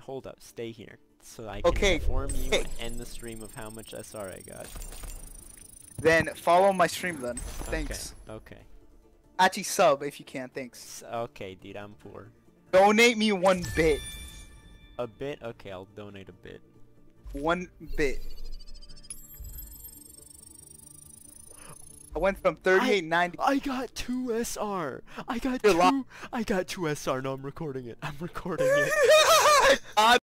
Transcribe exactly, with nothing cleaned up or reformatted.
hold up, stay here, so I can Okay, inform you okay. and end the stream of how much S R I got. Then follow my stream then. Thanks. Okay. Okay. Actually, sub if you can. Thanks. S okay, dude, I'm poor. Donate me one bit. A bit? Okay, I'll donate a bit. One bit. I went from thirty-eight ninety. I got two S R. I got You're two. I got two S R. No, I'm recording it. I'm recording it.